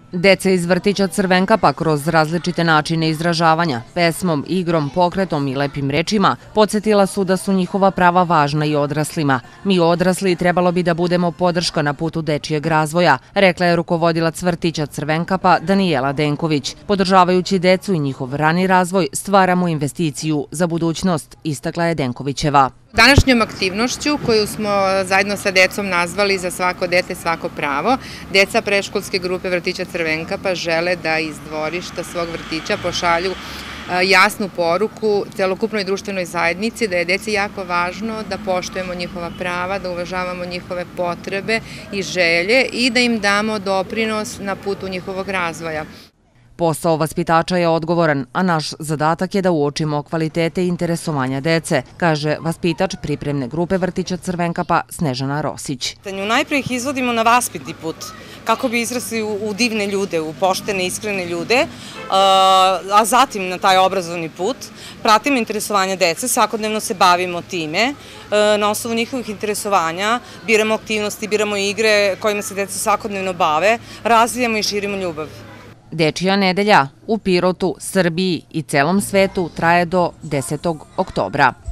Deca iz vrtića Crvenkapa kroz različite načine izražavanja, pesmom, igrom, pokretom i lepim rečima, podsjetila su da su njihova prava važna i odraslima. Mi odrasli trebalo bi da budemo podrška na putu dečijeg razvoja, rekla je rukovodilac vrtića Crvenkapa Danijela Denković. Podržavajući decu i njihov rani razvoj, stvaramo investiciju za budućnost, istakla je Denkovićeva. Današnjom aktivnošću koju smo zajedno sa decom nazvali Za svako dete svako pravo, deca predškolske grupe vrtića Crvenkapa žele da iz dvorišta svog vrtića pošalju jasnu poruku celokupnoj društvenoj zajednici da je deci jako važno da poštujemo njihova prava, da uvažavamo njihove potrebe i želje i da im damo doprinos na putu njihovog razvoja. Posao vaspitača je odgovoran, a naš zadatak je da uočimo kvalitete i interesovanja dece, kaže vaspitač pripremne grupe vrtića Crvenkapa Snežana Rosić. Najprije ih izvodimo na vaspitni put, kako bi izrasli u divne ljude, u poštene, iskrene ljude, a zatim na taj obrazovni put pratimo interesovanja dece, svakodnevno se bavimo time, na osnovu njihovih interesovanja biramo aktivnosti, biramo igre kojima se deca svakodnevno bave, razvijamo i širimo ljubav. Dečija nedelja u Pirotu, Srbiji i celom svetu traje do 10. oktobra.